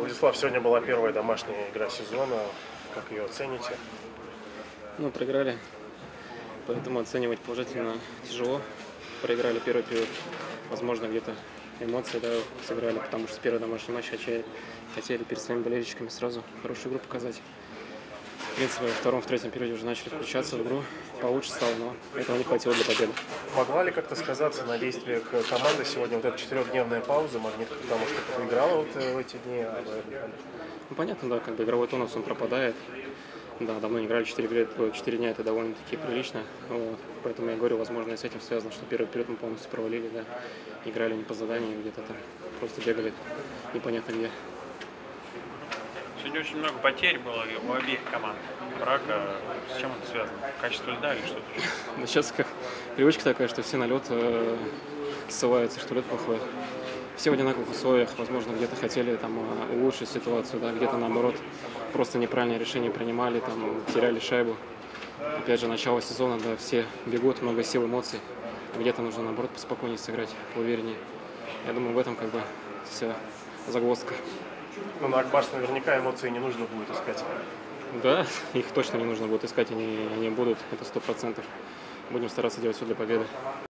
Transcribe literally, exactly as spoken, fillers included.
Владислав, сегодня была первая домашняя игра сезона. Как ее оцените? Ну, проиграли, поэтому оценивать положительно тяжело. Проиграли первый период, возможно, где-то эмоции, да, сыграли, потому что с первого домашнего матча хотели, хотели перед своими болельщиками сразу хорошую игру показать. В принципе, во втором, в третьем периоде уже начали включаться в игру, получше стало, но этого не хватило для победы. Могла ли как-то сказаться на действиях команды сегодня вот эта четырехдневная пауза, Магнит, потому что проиграла вот в эти дни? А вы... Ну, понятно, да, как бы игровой тонус, он пропадает. Да, давно не играли, четыре дня, это довольно-таки прилично. Вот. Поэтому я говорю, возможно, и с этим связано, что первый период мы полностью провалили, да. Играли не по заданию, где-то там просто бегали непонятно где. Сегодня очень много потерь было у обеих команд. Брака, с чем это связано? Качество льда или что-то еще? Да сейчас как привычка такая, что все на лед э, ссылаются, что лед плохой. Все в одинаковых условиях, возможно, где-то хотели там улучшить ситуацию, да, где-то наоборот просто неправильные решения принимали, там теряли шайбу. Опять же, начало сезона, да, все бегут, много сил, эмоций. Где-то нужно наоборот поспокойнее сыграть, поувереннее. Я думаю, в этом как бы вся загвоздка. Ну, на Ак Барс наверняка эмоции не нужно будет искать. Да, их точно не нужно будет искать, они, они будут, это сто процентов. Будем стараться делать все для победы.